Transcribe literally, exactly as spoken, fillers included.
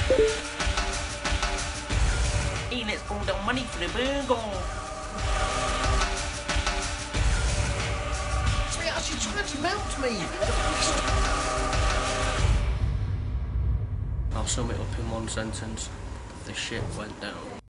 Hey, let's pull down money for the burger. Sweetheart, she's trying to mount me. I'll sum it up in one sentence. The shit went down.